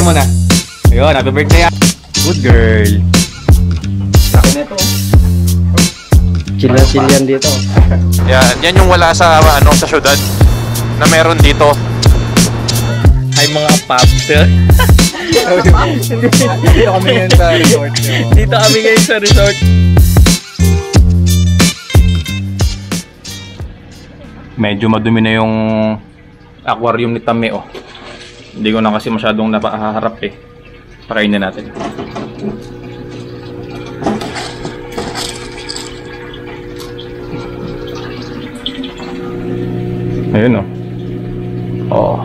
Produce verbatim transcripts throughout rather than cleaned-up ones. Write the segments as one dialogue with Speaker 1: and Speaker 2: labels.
Speaker 1: mo na. Ayun, happy birthday. Good girl. Sakin na ito.
Speaker 2: Chill na chill yan dito.
Speaker 3: Yan, yan yung wala sa ano sa syudad na meron dito.
Speaker 1: Ay mga paps. Dito kami ngayon sa resort. Dito kami ngayon sa resort. Medyo madumi na yung aquarium ni Tame, oh. Hindi ko na kasi masyadong napaharap eh. Parayin na natin. Ayun, oh. Oh.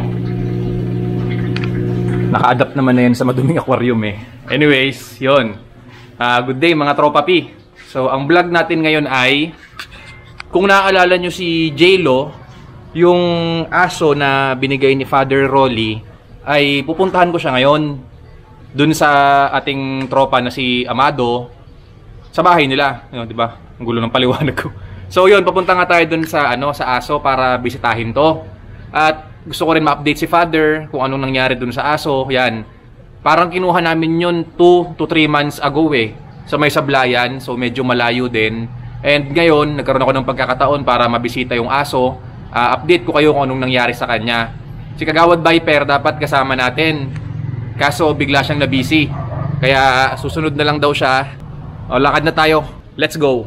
Speaker 1: Naka-adapt naman na yan sa maduming aquarium eh. Anyways, yun. Uh, good day mga tropa P. So, ang vlog natin ngayon ay, kung naaalala nyo si J-Lo, yung aso na binigay ni Father Rolly, ay pupuntahan ko siya ngayon dun sa ating tropa na si Amado sa bahay nila. Yun, di ba? Ang gulo ng paliwanag ko. So yun, papunta nga tayo dun sa, ano, sa aso para bisitahin to. At gusto ko rin ma-update si Father kung anong nangyari dun sa aso. Yan. Parang kinuha namin yun two to three months ago eh. Sa may Sablayan. So medyo malayo din. And ngayon, nagkaroon ako ng pagkakataon para mabisita yung aso. Uh, update ko kayo kung anong nangyari sa kanya. Si Kagawad Viper dapat kasama natin. Kaso bigla siyang na-busy. Kaya susunod na lang daw siya. O, lakad na tayo. Let's go.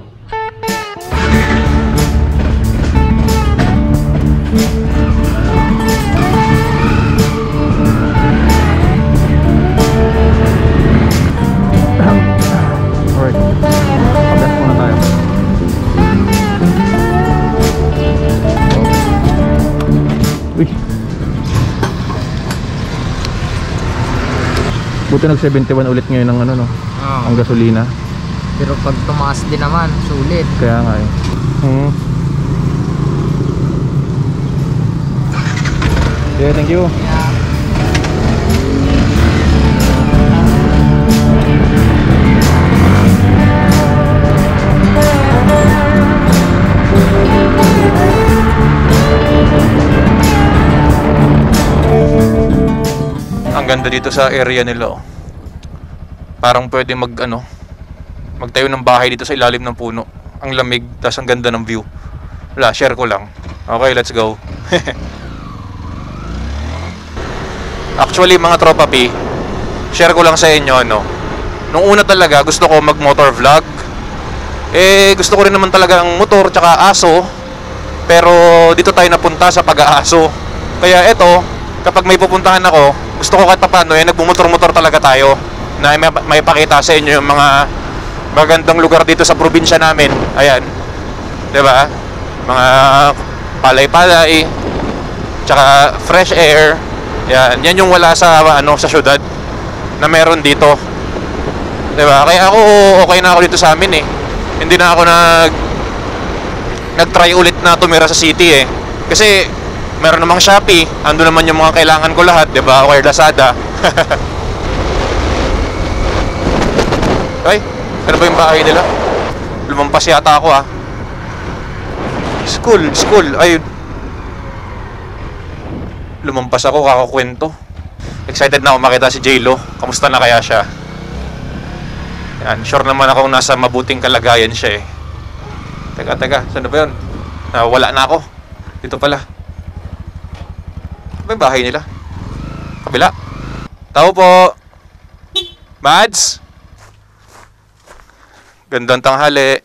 Speaker 1: Buti nag seventy-one ulit ngayon ng ano, no? Oh. Ang gasolina.
Speaker 2: Pero pag tumaas din naman, sulit.
Speaker 1: Kaya nga eh. Hmm. Yeah, thank you. Yeah.
Speaker 3: Ang ganda dito sa area nila, oh. Parang pwede mag ano, magtayo ng bahay dito sa ilalim ng puno. Ang lamig, tas ang ganda ng view. Wala, share ko lang. Okay, let's go. Actually mga tropa P, share ko lang sa inyo, no. Nung una talaga gusto ko mag motor vlog. Eh gusto ko rin naman talaga ang motor tsaka aso. Pero dito tayo napunta sa pag-aaso. Kaya eto, kapag may pupuntahan ako, gusto ko kahit paano eh, nagbumotor-motor talaga tayo na may, may pakita sa inyo yung mga magandang lugar dito sa probinsya namin. Ayan, diba? Mga palay-palay, tsaka fresh air. Yan, yan yung wala sa ano sa syudad na meron dito, diba? Kaya ako okay na ako dito sa amin eh. Hindi na ako nag nag-try ulit na tumira sa city eh. Kasi meron namang Shopee, ando naman yung mga kailangan ko lahat, diba? Or Lazada. Ay, ano ba yung bahay nila? Lumampas yata ako, ah. School, school, ay. Lumampas ako, kakakwento. Excited na ako makita si J-Lo. Kamusta na kaya siya? Yan, sure naman ako nasa mabuting kalagayan siya eh. Teka, teka, saan ba yun? Nawala na ako. Dito pala. Ano ba yung bahay nila? Kabila. Tao po. Mads? Gandang tanghali.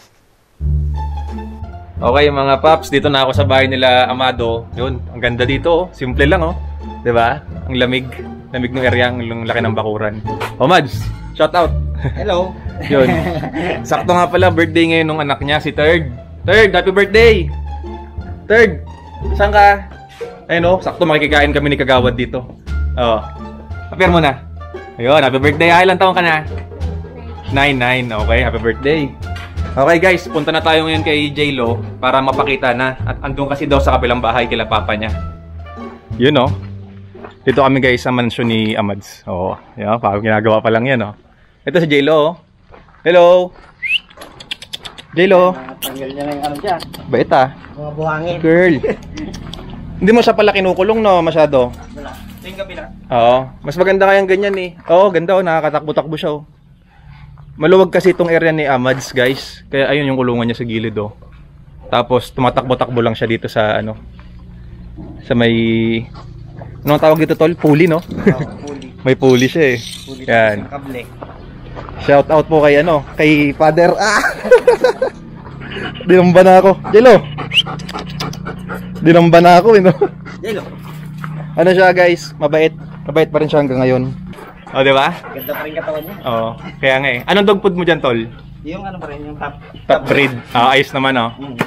Speaker 1: Okay mga paps, dito na ako sa bahay nila Amado. Yun, ang ganda dito, oh. Simple lang, oh. 'Di ba? Ang lamig, lamig ng area, ang laki ng bakuran. Oh Mads, shout out.
Speaker 2: Hello.
Speaker 1: Yun. Sakto nga pala birthday ngayon ng anak niya, si Third. Third, happy birthday. Third, saan ka? Ayun, oh, sakto makikikain kami ni Kagawad dito. Oh. Appear mo na. Ayun, happy birthday. Ay, ilang taon ka na? nine nine. Okay, happy birthday. Okay guys, punta na tayo ngayon kay J-Lo para mapakita na. At andun kasi daw sa kabilang bahay kila papa niya. Yun, oh. Dito kami guys sa mansyon ni Amads. Oo, yan, parang ginagawa pa lang yan, oh. Ito si J-Lo, oh. Hello. J-Lo.
Speaker 2: Tanggal niya lang yung ano dyan.
Speaker 1: Bait, ah.
Speaker 2: Mga buhangin.
Speaker 1: Girl. Hindi mo siya pala kinukulong, no, masyado.
Speaker 2: Wala. Tingin kabila.
Speaker 1: Oo. Mas maganda kayang ganyan eh. Oo, ganda oh. Nakakatakbo-takbo siya oh. Maluwag kasi itong area ni Amads, guys. Kaya ayun yung kulungan niya sa gilid oh. Tapos tumatakbo-takbo lang siya dito sa ano. Sa may... Anong tawag dito tol? Pulley no?
Speaker 2: Oh, pulley.
Speaker 1: May pulley siya eh.
Speaker 2: Pulley.
Speaker 1: Yan.
Speaker 2: Kable.
Speaker 1: Shout out po kay ano, kay Father. Ah! Dinamba na ako. Jelo. Dinamba na ako, eh, no?
Speaker 2: Jelo.
Speaker 1: Ano siya, guys? Mabait. Mabait pa rin siya hanggang ngayon. O, di ba?
Speaker 2: Ganda pa rin katawan niya.
Speaker 1: Oo. Kaya nga eh. Anong dog food mo dyan, tol?
Speaker 2: Yung ano pa rin, yung top.
Speaker 1: Top breed. Ah, ayos naman, oh.
Speaker 2: Mm.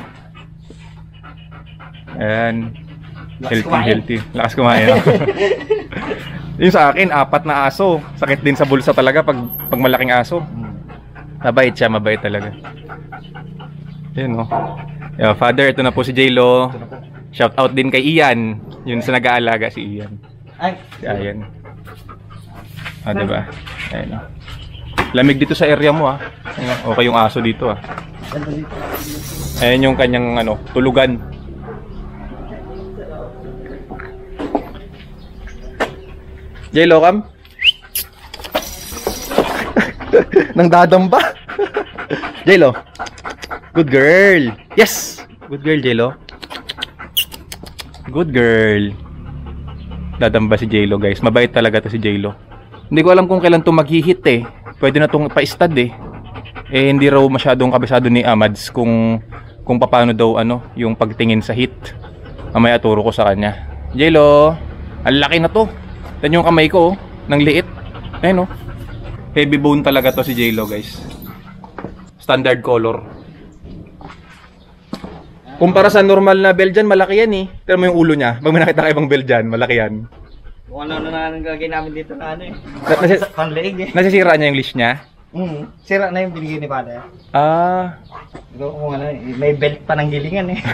Speaker 1: Ayan.
Speaker 2: Lakas
Speaker 1: Healthy,
Speaker 2: kumain.
Speaker 1: healthy. Lakas kumain, no? Yung sa akin, apat na aso. Sakit din sa bulsa talaga pag, pag malaking aso. Mabait siya, mabait talaga. Yun, no? Yeah, Father, ito na po si J-Lo. Shout out din kay Ian. Yun sa nag-aalaga si Ian.
Speaker 2: Ay.
Speaker 1: Ayan. Ah, diba? Ayan, oh. Lamig dito sa area mo, ah. Ayan, okay yung aso dito, ah. Ayan yung kanyang, ano, tulugan. J-Lo, kam? Nang dadamba. J-Lo. Good girl. Yes! Good girl, J-Lo. Good girl. Dadamba si J-Lo, guys. Mabait talaga to si J-Lo. Hindi ko alam kung kailan to mag-hit eh. Pwede na tong pa-stud eh. Eh hindi raw masyadong kabisado ni Amads kung kung paano daw ano yung pagtingin sa hit. Mamaya turo ko sa kanya. J-Lo, ang laki na to. Yan yung kamay ko, oh, ng liit. Ayun, oh. Heavy bone talaga to si J-Lo, guys. Standard color. Kumpara sa normal na Belgian, malaki yan eh. Pero mo yung ulo niya. Pag may nakita ka ibang Belgian, malaki yan.
Speaker 2: Kung ano na nagagay namin dito na ano eh.
Speaker 1: Na- nasi-
Speaker 2: Panleeg eh.
Speaker 1: Nasisira niya yung leash niya?
Speaker 2: Mm. Sira na yung binigay ni Father.
Speaker 1: Ah.
Speaker 2: Kung ano, eh, may belt pa ng gilingan eh.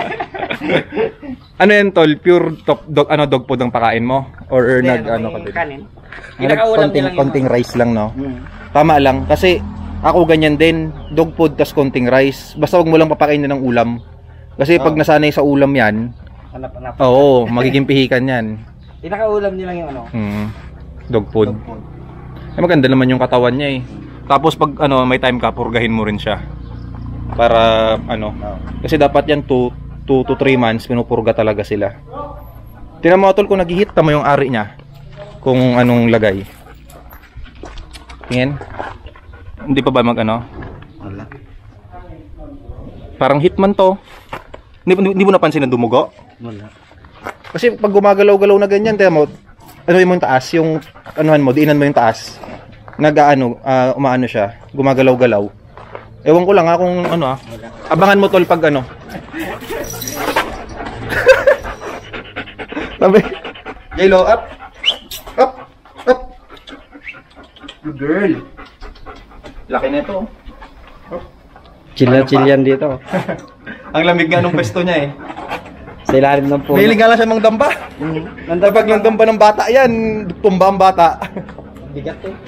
Speaker 1: Ano yan, tol? Pure top, dog, ano, dog food ang pakain mo? Or, or
Speaker 2: Hindi,
Speaker 1: nag, ano ka
Speaker 2: yung
Speaker 1: din?
Speaker 2: kanin.
Speaker 1: Ah,
Speaker 2: Pinakaulam
Speaker 1: konting,
Speaker 2: nilang yung-
Speaker 1: konting rice lang, no?
Speaker 2: Mm.
Speaker 1: Tama lang. Kasi, ako ganyan din. Dog food, tas konting rice. Basta wag mo lang papakainin ng ulam. Kasi pag
Speaker 2: Oh.
Speaker 1: nasanay sa ulam yan,
Speaker 2: Hanap-hanap.
Speaker 1: oo, magiging pihikan yan.
Speaker 2: Pinakaulam nilang yung ano.
Speaker 1: Hmm. Dog food.
Speaker 2: Dog food.
Speaker 1: Eh, maganda naman yung katawan niya eh. Tapos pag ano, may time ka, purgahin mo rin siya. Para ano.
Speaker 2: Oh.
Speaker 1: Kasi dapat yan two to three months pinupurga talaga sila. Tingnan mo tol kung nag-hit tama yung ari niya. Kung anong lagay. Tingin. Hindi pa ba mag ano?
Speaker 2: Wala.
Speaker 1: Parang hitman to. Hindi, hindi, hindi mo napansin na dumugo?
Speaker 2: Wala.
Speaker 1: Kasi pag gumagalaw-galaw na ganyan, tingnan mo, ano mo yung taas, yung anuhan mo, diinan mo yung taas. Nag-ano, uh, umaano siya, gumagalaw-galaw. Ewan ko lang ha kung ano ah. Abangan mo tol pag ano. Sabi, J-Lo, up. Up. Up. Good girl. Laki na ito.
Speaker 2: Chill na chill yan dito.
Speaker 1: Ang lamig nga nung pwesto niya eh.
Speaker 2: Sa ilalim ng puno.
Speaker 1: Mahilig nga lang siya mang damba.
Speaker 2: Mm.
Speaker 1: Kapag yung damba ng bata yan, tumba ang bata.
Speaker 2: Bigat eh.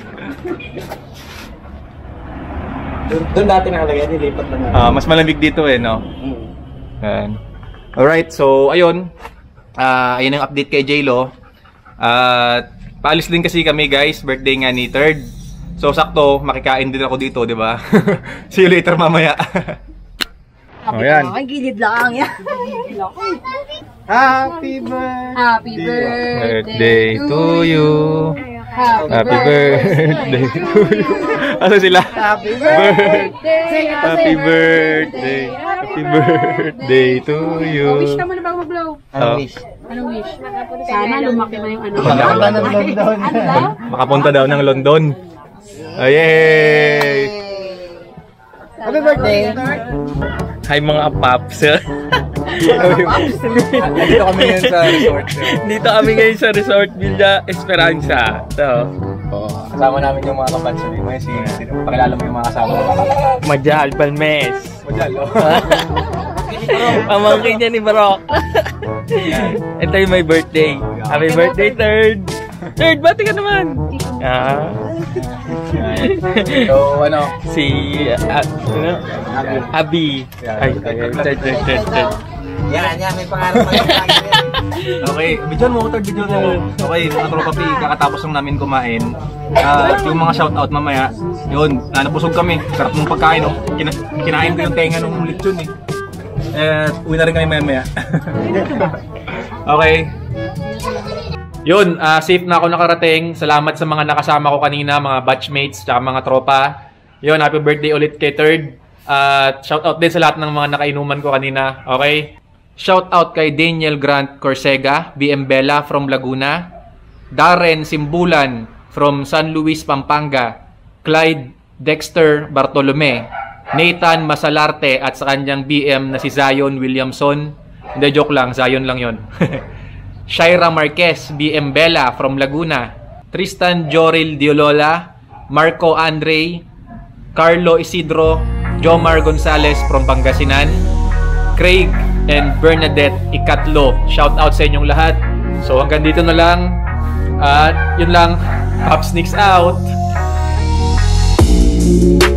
Speaker 2: Doon, doon dati nakalagay, nilipat lang natin.
Speaker 1: Ah, mas malamig dito eh, no?
Speaker 2: Mm.
Speaker 1: Ayan. Alright, so ayun. Ah, ayun ang update kay J-Lo. At paalis din kasi kami guys, birthday nga ni third. So sakto, makikain din ako dito, di ba? See you later mamaya.
Speaker 4: Happy
Speaker 1: Oh, yan.
Speaker 4: Ay, gilid lang yan.
Speaker 1: Happy birthday,
Speaker 4: Happy birthday
Speaker 1: birthday to you.
Speaker 4: Happy,
Speaker 1: Happy birthday to you. Ano sila?
Speaker 4: Happy
Speaker 1: birthday. Happy birthday. Happy birthday to you.
Speaker 4: Oh, wish ka muna bago mag-blow.
Speaker 2: Ano
Speaker 1: Oh.
Speaker 2: wish?
Speaker 4: Anong wish? Sana lumaki na yung ano.
Speaker 1: Wala.
Speaker 2: Ano ng London?
Speaker 4: Ano daw?
Speaker 1: Makapunta daw ng London. Oh, yay!
Speaker 2: Happy birthday!
Speaker 5: Hi mga paps.
Speaker 1: Dito kami ngayon sa resort.
Speaker 5: Dito kami ngayon sa Resort Villa Esperanza. So,
Speaker 1: Kasama namin yung mga kabansa dito. May si, si, pakilala mo yung mga kasama mo.
Speaker 5: Majal Balmes.
Speaker 1: Majal, oh.
Speaker 5: Pamangkin niya ni Barok. Ito yung my birthday. Happy birthday, third. Third, bati ka naman. Ah.
Speaker 1: So, ano?
Speaker 5: Si, ah, ano? Abi. Ay, ay, chat, chat, chat, chat.
Speaker 2: Yan, yan. May pangarap pa yan.
Speaker 1: Okay, video mo, third video mo. Okay, mga tropa P, kakatapos lang namin kumain. Ah, yung mga shoutout mamaya, yun, ah, napusog kami. Sarap ng pagkain, no? Kina kinain ko yung tenga ng lechon, eh. Eh, uwi na rin kami maya-maya. Okay. Yun, ah, safe na ako nakarating. Salamat sa mga nakasama ko kanina, mga batchmates, tsaka mga tropa. Yun, happy birthday ulit kay Third. At uh, shoutout din sa lahat ng mga nakainuman ko kanina. Okay? Shout out kay Daniel Grant Corsega, B M Bella from Laguna, Darren Simbulan from San Luis, Pampanga, Clyde Dexter Bartolome, Nathan Masalarte at sa kanyang B M na si Zion Williamson. Hindi, joke lang, Zion lang yon. Shaira Marquez, B M Bella from Laguna, Tristan Joril Diolola, Marco Andre, Carlo Isidro, Jomar Gonzalez from Pangasinan, Craig and Bernadette Ikatlo. Shout out sa inyong lahat. So hanggang dito na lang. At uh, yun lang. Pop Sneaks out.